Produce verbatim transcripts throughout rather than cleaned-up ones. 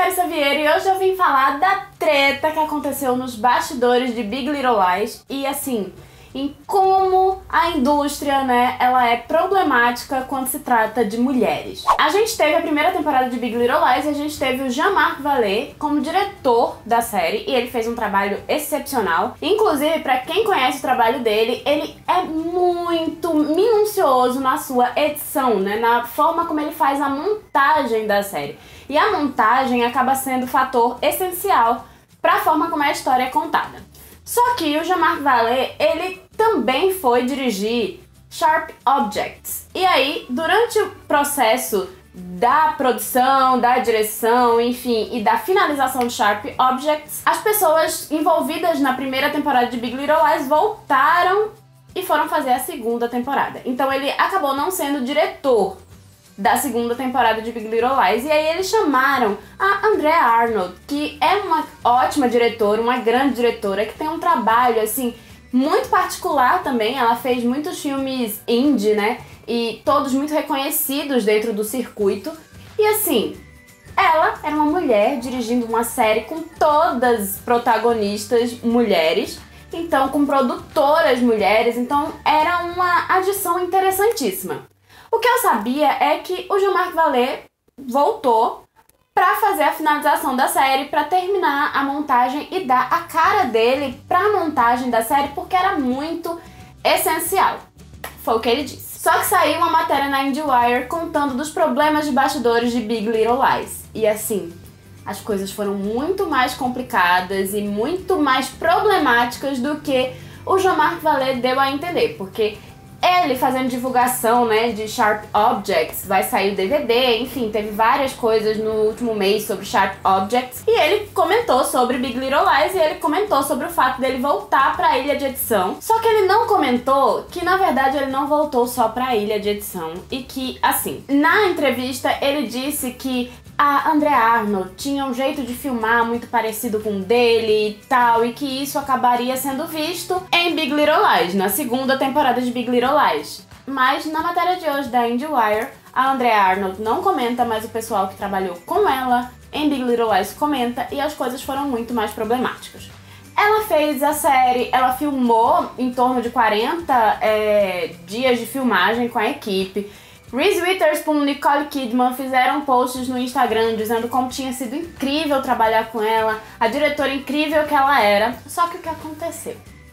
Larissa Vieira e hoje eu vim falar da treta que aconteceu nos bastidores de Big Little Lies e assim, em como a indústria, né, ela é problemática quando se trata de mulheres. A gente teve a primeira temporada de Big Little Lies e a gente teve o Jean-Marc Vallée como diretor da série e ele fez um trabalho excepcional. Inclusive, pra quem conhece o trabalho dele, ele é muito minucioso na sua edição, né, na forma como ele faz a montagem da série. E a montagem acaba sendo um fator essencial para a forma como a história é contada. Só que o Jean-Marc Vallée, ele também foi dirigir Sharp Objects. E aí, durante o processo da produção, da direção, enfim, e da finalização de Sharp Objects, as pessoas envolvidas na primeira temporada de Big Little Lies voltaram e foram fazer a segunda temporada. Então ele acabou não sendo diretor da segunda temporada de Big Little Lies, e aí eles chamaram a Andrea Arnold, que é uma ótima diretora, uma grande diretora, que tem um trabalho, assim, muito particular também. Ela fez muitos filmes indie, né, e todos muito reconhecidos dentro do circuito, e assim, ela era uma mulher dirigindo uma série com todas protagonistas mulheres, então com produtoras mulheres, então era uma adição interessantíssima. O que eu sabia é que o Jean-Marc Vallée voltou pra fazer a finalização da série, pra terminar a montagem e dar a cara dele pra montagem da série, porque era muito essencial. Foi o que ele disse. Só que saiu uma matéria na IndieWire contando dos problemas de bastidores de Big Little Lies. E assim, as coisas foram muito mais complicadas e muito mais problemáticas do que o Jean-Marc Vallée deu a entender, porque ele fazendo divulgação, né, de Sharp Objects, vai sair o D V D, enfim, teve várias coisas no último mês sobre Sharp Objects, e ele comentou sobre Big Little Lies e ele comentou sobre o fato dele voltar pra ilha de edição. Só que ele não comentou que, na verdade, ele não voltou só pra ilha de edição e que, assim, na entrevista ele disse que a Andrea Arnold tinha um jeito de filmar muito parecido com o dele e tal, e que isso acabaria sendo visto em Big Little Lies, na segunda temporada de Big Little Lies. Mas na matéria de hoje da IndieWire, a Andrea Arnold não comenta, mas o pessoal que trabalhou com ela em Big Little Lies comenta, e as coisas foram muito mais problemáticas. Ela fez a série, ela filmou em torno de quarenta é, dias de filmagem com a equipe. Reese Witherspoon e Nicole Kidman fizeram posts no Instagram dizendo como tinha sido incrível trabalhar com ela, a diretora incrível que ela era. Só que o que aconteceu?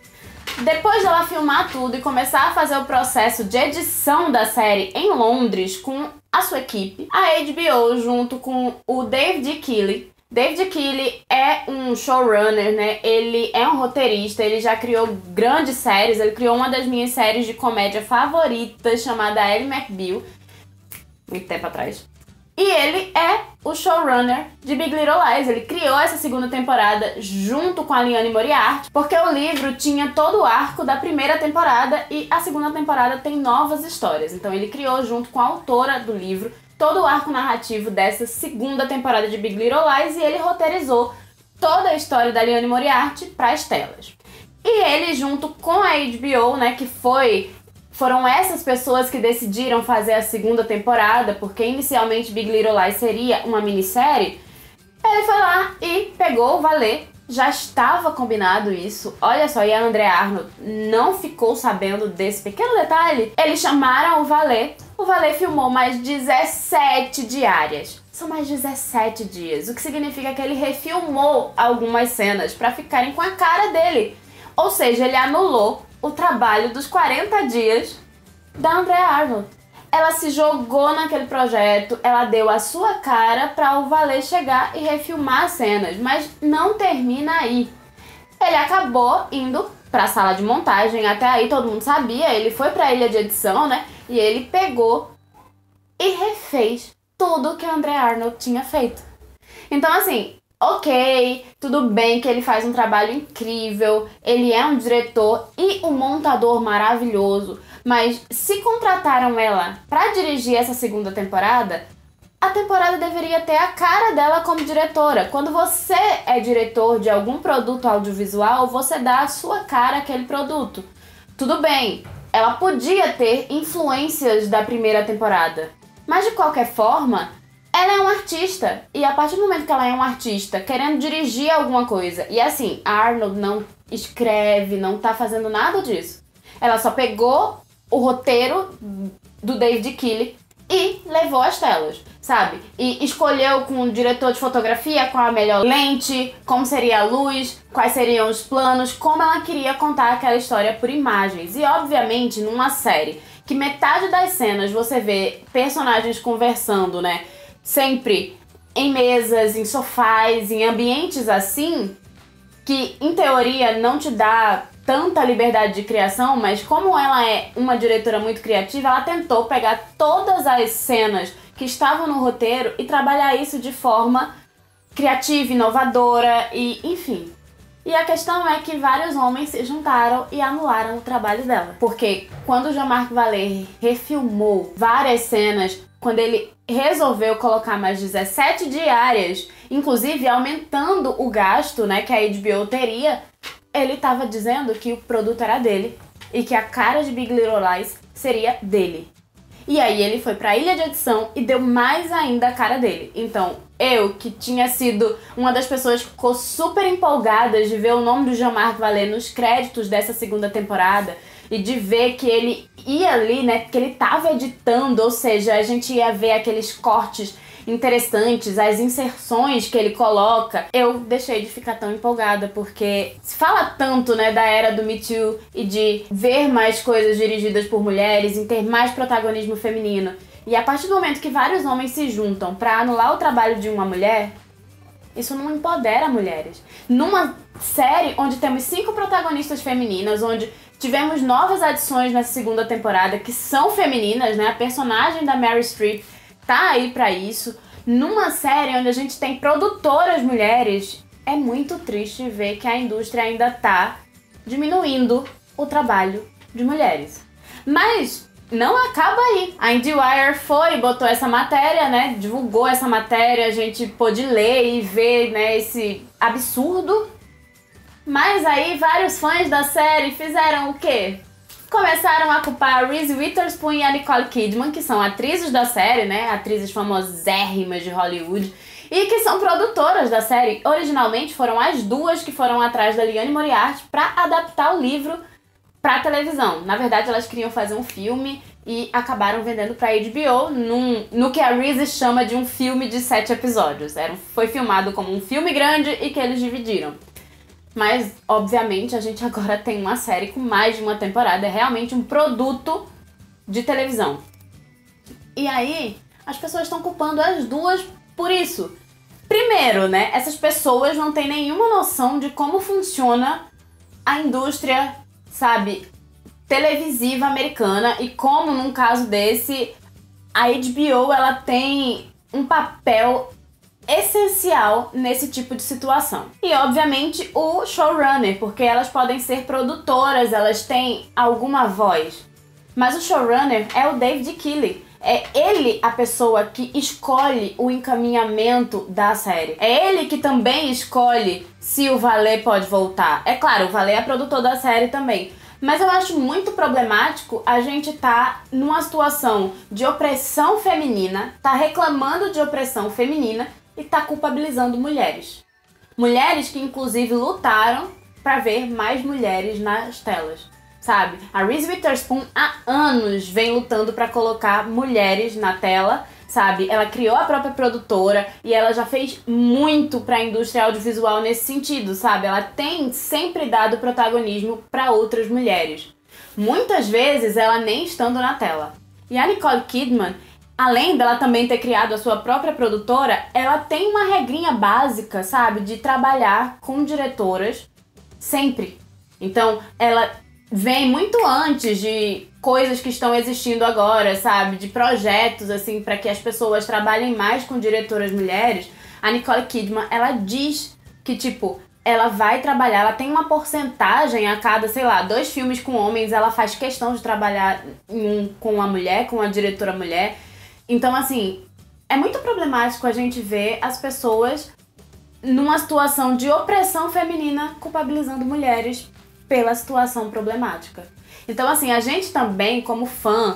Depois dela filmar tudo e começar a fazer o processo de edição da série em Londres com a sua equipe, a H B O, junto com o David Keeley. David Keeley é um showrunner, né? Ele é um roteirista, ele já criou grandes séries, ele criou uma das minhas séries de comédia favoritas, chamada Ally McBeal, muito tempo atrás. E ele é o showrunner de Big Little Lies, ele criou essa segunda temporada junto com a Liane Moriarty, porque o livro tinha todo o arco da primeira temporada e a segunda temporada tem novas histórias. Então ele criou junto com a autora do livro todo o arco narrativo dessa segunda temporada de Big Little Lies, e ele roteirizou toda a história da Liane Moriarty para as telas. E ele, junto com a H B O, né, que foi, foram essas pessoas que decidiram fazer a segunda temporada, porque inicialmente Big Little Lies seria uma minissérie, ele foi lá e pegou o Vallée. Já estava combinado isso, olha só, e a Andrea Arnold não ficou sabendo desse pequeno detalhe. Eles chamaram o Vallée, o Vallée filmou mais dezessete diárias. São mais dezessete dias, o que significa que ele refilmou algumas cenas para ficarem com a cara dele. Ou seja, ele anulou o trabalho dos quarenta dias da Andrea Arnold. Ela se jogou naquele projeto, ela deu a sua cara para o Vallée chegar e refilmar as cenas, mas não termina aí. Ele acabou indo para a sala de montagem, até aí todo mundo sabia, ele foi para a ilha de edição, né? E ele pegou e refez tudo que a Andrea Arnold tinha feito. Então assim, ok, tudo bem que ele faz um trabalho incrível, ele é um diretor e um montador maravilhoso, mas se contrataram ela pra dirigir essa segunda temporada, a temporada deveria ter a cara dela como diretora. Quando você é diretor de algum produto audiovisual, você dá a sua cara àquele produto. Tudo bem, ela podia ter influências da primeira temporada, mas de qualquer forma, Ela é uma artista, e a partir do momento que ela é uma artista querendo dirigir alguma coisa, e assim, a Arnold não escreve, não tá fazendo nada disso. Ela só pegou o roteiro do David Keeling e levou às telas, sabe? E escolheu com o diretor de fotografia qual a melhor lente, como seria a luz, quais seriam os planos, como ela queria contar aquela história por imagens. E obviamente, numa série que metade das cenas você vê personagens conversando, né? Sempre em mesas, em sofás, em ambientes assim, que em teoria não te dá tanta liberdade de criação, mas como ela é uma diretora muito criativa, ela tentou pegar todas as cenas que estavam no roteiro e trabalhar isso de forma criativa, inovadora e enfim. E a questão é que vários homens se juntaram e anularam o trabalho dela. Porque quando Jean-Marc Vallée refilmou várias cenas, quando ele resolveu colocar mais dezessete diárias, inclusive aumentando o gasto, né, que a H B O teria, ele estava dizendo que o produto era dele e que a cara de Big Little Lies seria dele. E aí ele foi pra ilha de edição e deu mais ainda a cara dele. Então, eu, que tinha sido uma das pessoas que ficou super empolgada de ver o nome do Jean-Marc Vallée nos créditos dessa segunda temporada e de ver que ele ia ali, né, que ele tava editando, ou seja, a gente ia ver aqueles cortes interessantes, as inserções que ele coloca, eu deixei de ficar tão empolgada, porque se fala tanto, né, da era do Me Too e de ver mais coisas dirigidas por mulheres, em ter mais protagonismo feminino, e a partir do momento que vários homens se juntam pra anular o trabalho de uma mulher, isso não empodera mulheres. Numa série onde temos cinco protagonistas femininas, onde tivemos novas adições nessa segunda temporada que são femininas, né, a personagem da Meryl Streep tá aí pra isso, numa série onde a gente tem produtoras mulheres, é muito triste ver que a indústria ainda tá diminuindo o trabalho de mulheres. Mas não acaba aí. A IndieWire foi e botou essa matéria, né, divulgou essa matéria, a gente pôde ler e ver, né, esse absurdo. Mas aí vários fãs da série fizeram o quê? Começaram a culpar a Reese Witherspoon e a Nicole Kidman, que são atrizes da série, né? Atrizes famosérrimas de Hollywood e que são produtoras da série. Originalmente foram as duas que foram atrás da Liane Moriarty para adaptar o livro para televisão. Na verdade, elas queriam fazer um filme e acabaram vendendo para H B O num, no que a Reese chama de um filme de sete episódios. Era, foi filmado como um filme grande e que eles dividiram. Mas, obviamente, a gente agora tem uma série com mais de uma temporada. É realmente um produto de televisão. E aí, as pessoas estão culpando as duas por isso. Primeiro, né? Essas pessoas não têm nenhuma noção de como funciona a indústria, sabe, televisiva americana. E como, num caso desse, a H B O, ela tem um papel essencial nesse tipo de situação. E obviamente o showrunner, porque elas podem ser produtoras, elas têm alguma voz. Mas o showrunner é o David Keeling. É ele a pessoa que escolhe o encaminhamento da série. É ele que também escolhe se o Vallée pode voltar. É claro, o Vallée é produtor da série também. Mas eu acho muito problemático a gente tá numa situação de opressão feminina, tá reclamando de opressão feminina e tá culpabilizando mulheres. Mulheres que inclusive lutaram pra ver mais mulheres nas telas, sabe? A Reese Witherspoon há anos vem lutando pra colocar mulheres na tela, sabe? Ela criou a própria produtora e ela já fez muito pra indústria audiovisual nesse sentido, sabe? Ela tem sempre dado protagonismo pra outras mulheres. Muitas vezes ela nem estando na tela. E a Nicole Kidman, além dela também ter criado a sua própria produtora, ela tem uma regrinha básica, sabe? De trabalhar com diretoras sempre. Então, ela vem muito antes de coisas que estão existindo agora, sabe? De projetos, assim, para que as pessoas trabalhem mais com diretoras mulheres. A Nicole Kidman, ela diz que, tipo, ela vai trabalhar, ela tem uma porcentagem a cada, sei lá, dois filmes com homens, ela faz questão de trabalhar em um com uma mulher, com uma diretora mulher. Então, assim, é muito problemático a gente ver as pessoas numa situação de opressão feminina culpabilizando mulheres pela situação problemática. Então, assim, a gente também, como fã,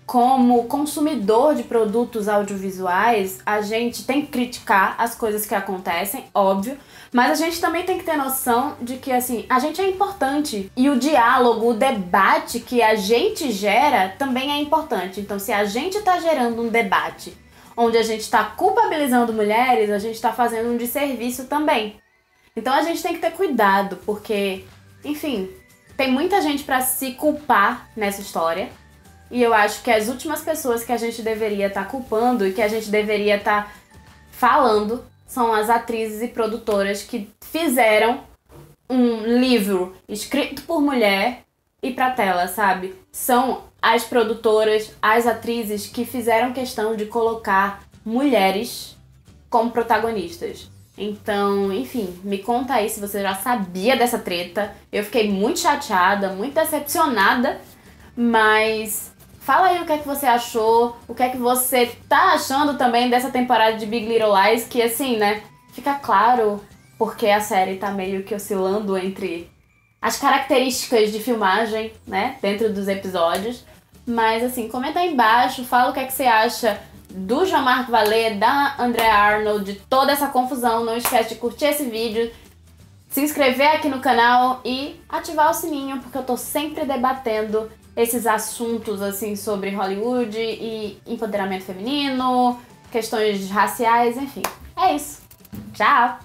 como consumidor de produtos audiovisuais, a gente tem que criticar as coisas que acontecem, óbvio, mas a gente também tem que ter noção de que, assim, a gente é importante. E o diálogo, o debate que a gente gera também é importante. Então, se a gente tá gerando um debate onde a gente tá culpabilizando mulheres, a gente tá fazendo um desserviço também. Então, a gente tem que ter cuidado, porque, enfim, tem muita gente pra se culpar nessa história. E eu acho que as últimas pessoas que a gente deveria estar culpando e que a gente deveria estar falando são as atrizes e produtoras que fizeram um livro escrito por mulher e pra tela, sabe? São as produtoras, as atrizes que fizeram questão de colocar mulheres como protagonistas. Então, enfim, me conta aí se você já sabia dessa treta. Eu fiquei muito chateada, muito decepcionada, mas fala aí o que é que você achou, o que é que você tá achando também dessa temporada de Big Little Lies, que assim, né, fica claro porque a série tá meio que oscilando entre as características de filmagem, né, dentro dos episódios. Mas assim, comenta aí embaixo, fala o que é que você acha do Jean-Marc Vallée, da Andrea Arnold, de toda essa confusão. Não esquece de curtir esse vídeo, se inscrever aqui no canal e ativar o sininho, porque eu tô sempre debatendo esses assuntos assim sobre Hollywood e empoderamento feminino, questões raciais, enfim. É isso. Tchau!